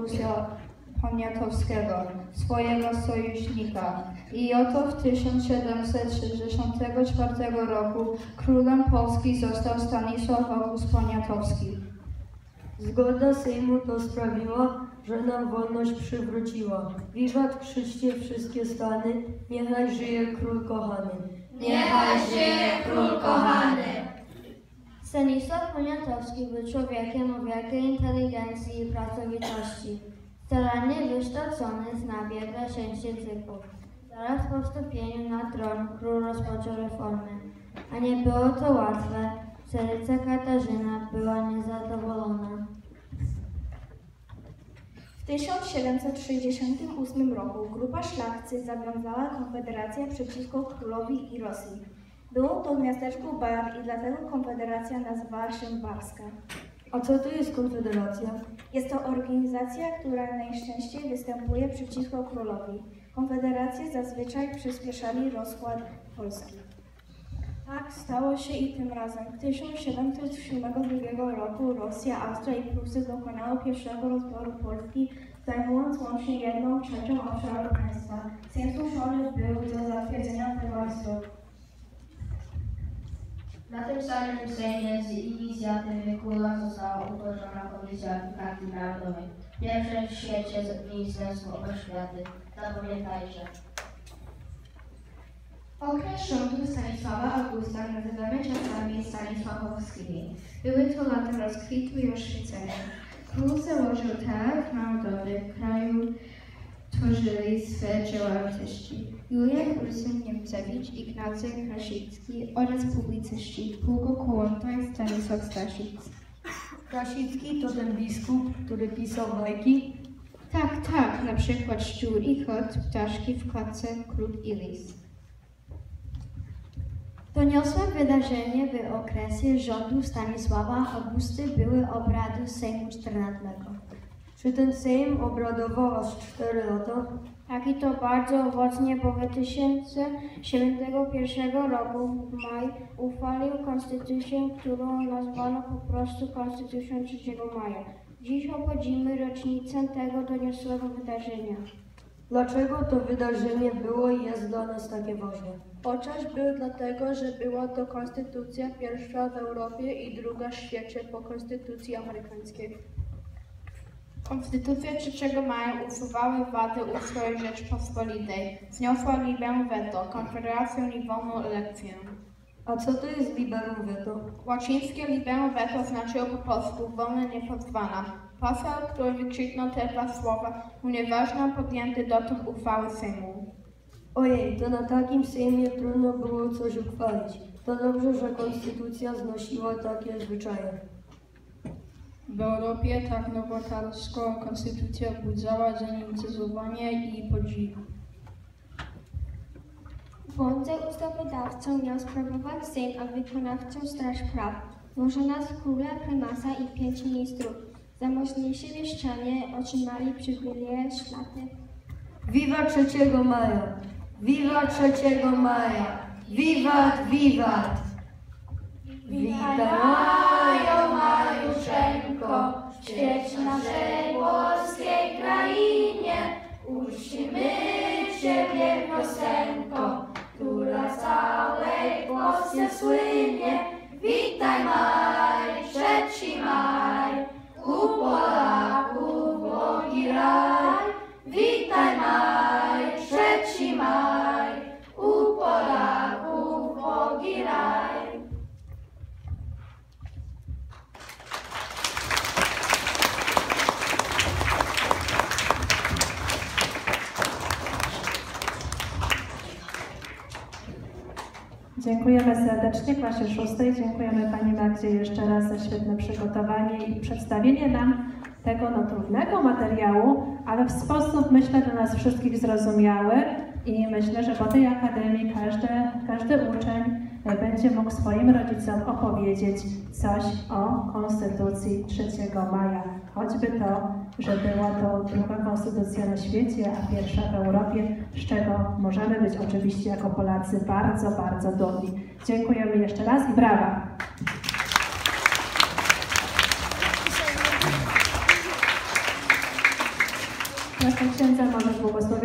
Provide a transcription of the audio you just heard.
Augusta Poniatowskiego, swojego sojusznika. I oto w 1764 roku królem Polski został Stanisław August Poniatowski. Zgoda Sejmu to sprawiła, że nam wolność przywróciła. Wiwat krzyczcie wszystkie stany, niechaj żyje król kochany. Niechaj żyje król kochany! Stanisław Poniatowski był człowiekiem o wielkiej inteligencji i pracowitości. Starannie wykształcony, zna wiele 6 języków. Zaraz po wstąpieniu na tron król rozpoczął reformy. A nie było to łatwe. Caryca Katarzyna była niezadowolona. W 1768 roku grupa szlachcy zawiązała konfederację przeciwko królowi i Rosji. Było to w miasteczku Bar i dlatego konfederacja nazywała się Barska. A co to jest konfederacja? Jest to organizacja, która najczęściej występuje przeciwko królowi. Konfederacje zazwyczaj przyspieszali rozkład Polski. Tak stało się i tym razem. W 1772 roku Rosja, Austria i Prusy dokonały pierwszego rozbioru Polski, zajmując łącznie 1/3 obszaru państwa. Sejm zmuszony był do zatwierdzenia tego aktu. Na tym samym Sejmie z inicjatywy króla została utworzona Komisja Edukacji Narodowej. Pierwsze w świecie Ministerstwo Oświaty. Zapamiętajcie. Okres rządu Stanisława Augusta nazywamy czasami stanisławowskimi. Były to lata rozkwitu i oświecenia. Król założył Teatr Narodowy w kraju, tworzyli swe dzieła artyści. Julian Ursun-Niemcewicz, Ignacy Krasicki oraz publicyści Hugo Kołłąta i Stanisław Staszic. Krasicki to ten biskup, który pisał bajki? Tak, na przykład Szczur i Kot, Ptaszki w klatce, Kruk i Lis. Doniosłe wydarzenie w okresie rządu Stanisława Augusty były obrady Sejmu XIV. Czy ten Sejm obradował aż 4 lata? Tak i to bardzo owocnie, bo w 1071 roku w maju uchwalił konstytucję, którą nazwano po prostu Konstytucją 3 maja. Dziś obchodzimy rocznicę tego doniosłego wydarzenia. Dlaczego to wydarzenie było i jest dla nas takie ważne? Chociaż był dlatego, że była to konstytucja pierwsza w Europie i druga w świecie po konstytucji amerykańskiej. Konstytucja 3 maja usuwały wady ustroju Rzeczpospolitej. Zniosła liberum veto, konfederacją i wolną elekcję. A co to jest liberum veto? Łacińskie liberum veto znaczyło po polsku wolna nie pozwana. Poseł, który wykrzyknął te 2 słowa, unieważniał podjęte dotąd uchwały Sejmu. Ojej, to na takim Sejmie trudno było coś uchwalić. To dobrze, że konstytucja znosiła takie zwyczaje. W Europie tak nowotwarską konstytucja budzała zainteresowanie i podziw. Władze ustawodawcą miał sprawować Sejm, a wykonawczą Straż Praw. Złożona z króla, prymasa i 5 ministrów. Zamożniejsi mieszczanie otrzymali przywileje szlaty. Wiwa 3 maja! Wiwa 3 maja! Wiwat, wiwat! Witaj Majo, Majuszenko, świeć naszej polskiej krainie. Uczcimy Ciebie piosenką, która całej Polsce słynie. Witaj maj, 3 maj, u Polaków bogi raj. Witaj maj, 3 maj, u Polaków bogi raj. Dziękujemy serdecznie klasie 6. Dziękujemy Pani Magdzie jeszcze raz za świetne przygotowanie i przedstawienie nam tego trudnego materiału, ale w sposób, myślę, dla nas wszystkich zrozumiały i myślę, że po tej akademii każdy uczeń będzie mógł swoim rodzicom opowiedzieć coś o Konstytucji 3 maja. Choćby to, że była to druga konstytucja na świecie, a pierwsza w Europie, z czego możemy być oczywiście jako Polacy bardzo, bardzo dumni. Dziękujemy jeszcze raz i brawa! Proszę księdza, możesz błogosławić.